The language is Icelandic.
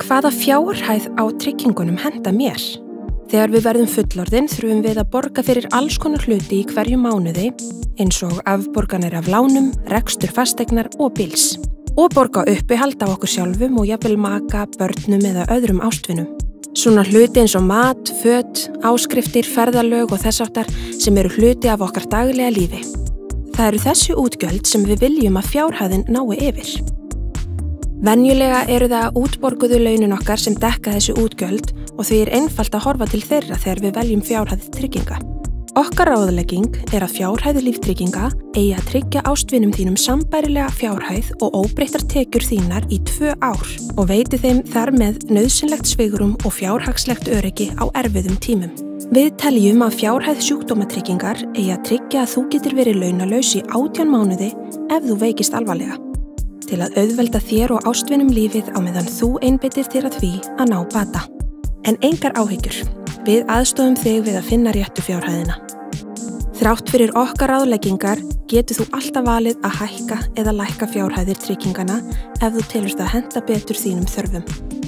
hvaða fjárhæð á tryggingunum henta mér? Þegar við verðum fullorðin þurfum við að borga fyrir alls konar hluti í hverju mánuði, eins og afborganir af lánum, rekstur fasteignar og bíls. Og borga uppihald á okkur sjálfum og jafnvel maka, börnum eða öðrum ástvinum. Svona hluti eins og mat, föt, áskriftir, ferðalög og þess áttar sem eru hluti af okkar daglega lífi. Það eru þessi útgjöld sem við viljum að fjárhæðin nái yfir. Venjulega eru það útborguðu launin okkar sem dekka þessi útgjöld og því einfalt að horfa til þeirra þegar við veljum fjárhæð trygginga. Okkar ráðlegging er að fjárhæði líftrygginga eigi að tryggja ástvinum þínum sambærilega fjárhæð og óbreyttar tekjur þínar í 2 ár og veiti þeim þar með nauðsynlegt svigrúm og fjárhagslegt öryggi á erfiðum tímum. Við teljum að fjárhæð sjúkdómatryggingar eigi að tryggja að þú getur verið launalaus í 18 mánuði ef þú veikist alvarlega, til að auðvelda þér og ástvinum lífið á meðan þú einbeitir þér að því að ná bata. En engar áhyggjur, við aðstofum þig við að finna réttu fjárhæðina. Þrátt fyrir okkar ráðleggingar getur þú alltaf valið að hækka eða lækka fjárhæðir tryggingana ef þú telur það henta betur þínum þörfum.